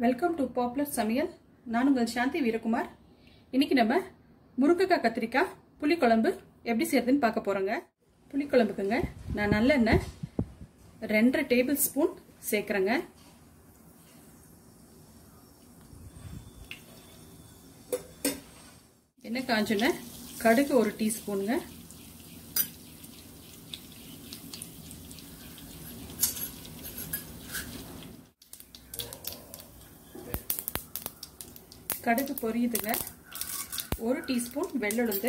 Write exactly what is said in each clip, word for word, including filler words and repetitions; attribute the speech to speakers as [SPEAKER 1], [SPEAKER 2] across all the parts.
[SPEAKER 1] Welcome to popular சமையல். நான் உங்கள் சாந்தி வீரகுமார். இன்னைக்கு நம்ம முருங்கைக்காய் கத்திரிக்காய் புளிக்குழம்பு எப்படி செய்யறதுன்னு பார்க்க போறோங்க. புளிக்குழம்புக்குங்க நான் நல்லெண்ணெய் ரெண்டரை டேபிள் ஸ்பூன் சேர்க்குறேங்க. எண்ணெய் காஞ்சோன்னே கடுகு ஒரு டீஸ்பூனுங்க, கடுகு பொரியுதுங்க. ஒரு டீஸ்பூன் வெள்ளுளுந்து,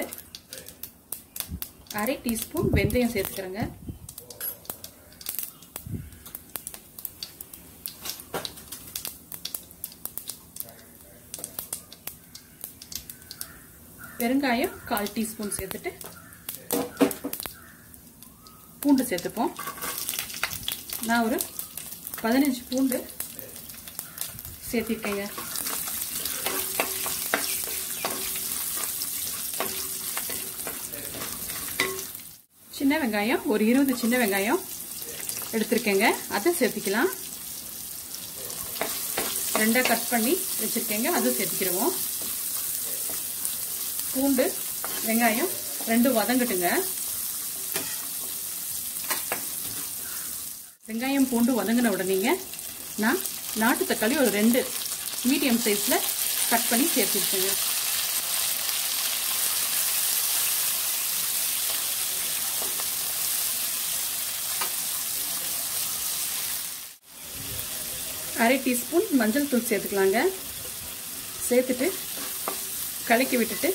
[SPEAKER 1] அரை டீஸ்பூன் வெந்தயம் சேர்த்துக்கிறேங்க. பெருங்காயம் கால் டீஸ்பூன் சேர்த்துட்டு பூண்டு சேர்த்துப்போம். நான் ஒரு பதினஞ்சு பூண்டு சேர்த்திருக்கேங்க. சின்ன வெங்காயம் ஒரு இருபது சின்ன வெங்காயம் எடுத்திருக்கேங்க, அதை சேர்த்துக்கலாம். ரெண்டா கட் பண்ணி வச்சிருக்கேங்க, அதை சேர்த்துக்கிறோம். பூண்டு வெங்காயம் ரெண்டு வதங்கட்டுங்க. வெங்காயம் பூண்டு வதங்கின உடனேங்க நான் நாட்டு தக்காளி ஒரு ரெண்டு மீடியம் சைஸ்ல கட் பண்ணி சேர்த்துருக்கேங்க. அரை டீஸ்பூன் மஞ்சள் தூள் சேர்த்துக்கலாங்க. சேர்த்துட்டு கலக்கி விட்டுட்டு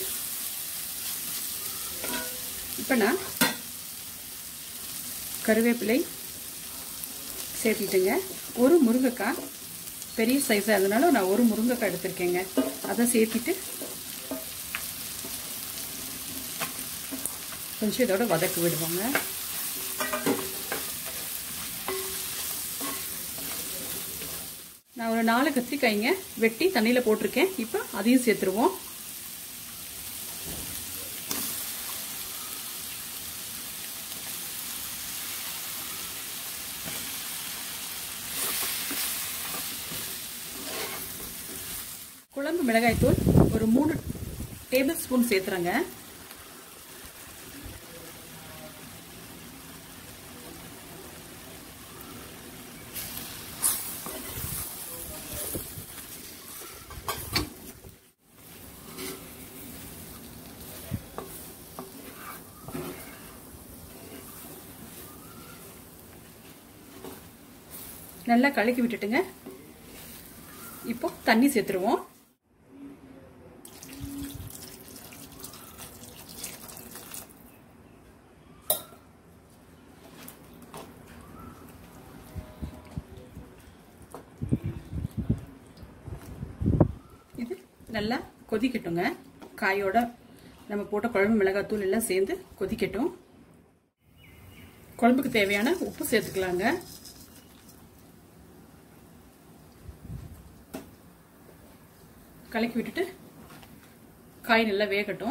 [SPEAKER 1] இப்போ நான் கருவேப்பிலை சேர்த்துட்டுங்க. ஒரு முருங்கைக்காய் பெரிய சைஸாக இருந்தனால நான் ஒரு முருங்கைக்காய் எடுத்திருக்கேங்க, அதை சேர்த்துட்டு கொஞ்சம் இதோட வதக்கி விடுவாங்க. நான் ஒரு நாலு கத்திரிக்காய்ங்க வெட்டி தண்ணியில் போட்டிருக்கேன், இப்போ அதையும் சேர்த்துருவோம். குழம்பு மிளகாய்த்தூள் ஒரு மூணு டேபிள் ஸ்பூன் சேர்த்துறேங்க. நல்லா கலக்கி விட்டுட்டுங்க. இப்போ தண்ணி சேர்த்துருவோம். இது நல்லா கொதிக்கட்டுங்க. காயோட நம்ம போட்ட குழம்பு மிளகாத்தூள் எல்லாம் சேர்ந்து கொதிக்கட்டும். குழம்புக்கு தேவையான உப்பு சேர்த்துக்கலாங்க. கலக்கி விட்டுட்டு காய் நல்லா வேகட்டும்.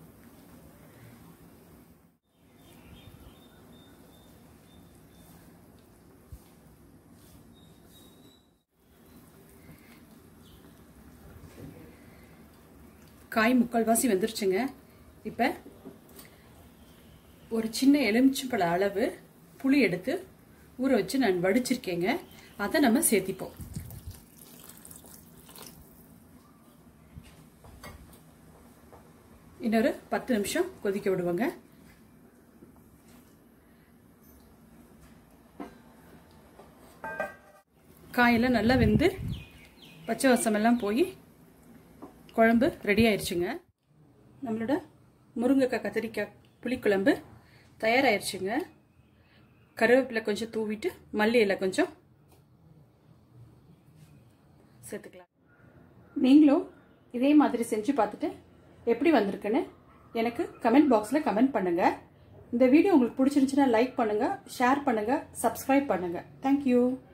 [SPEAKER 1] காய் முக்கால்வாசி வெந்துருச்சுங்க. இப்ப ஒரு சின்ன எலுமிச்சம்பழ அளவு புளி எடுத்து ஊற வச்சு நான் வடிச்சிருக்கேங்க, அதை நம்ம சேர்த்திப்போம். இன்னொரு பத்து நிமிஷம் கொதிக்க விடுவாங்க. காயெல்லாம் நல்லா வெந்து பச்சை வாசம் எல்லாம் போய் குழம்பு ரெடி ஆயிடுச்சுங்க. நம்மளோட முருங்கைக்காய் கத்திரிக்காய் புளிக்குழம்பு தயாராகிடுச்சுங்க. கருவேப்பிலை கொஞ்சம் தூவிட்டு மல்லி இலை கொஞ்சம் சேர்த்துக்கலாம். நீங்களும் இதே மாதிரி செஞ்சு பார்த்துட்டு எப்படி வந்திருக்குன்னு எனக்கு கமெண்ட் பாக்ஸில் கமெண்ட் பண்ணுங்க. இந்த வீடியோ உங்களுக்கு பிடிச்சிருந்துச்சுன்னா லைக் பண்ணுங்க, ஷேர் பண்ணுங்க, சப்ஸ்கிரைப் பண்ணுங்க. தேங்க்யூ.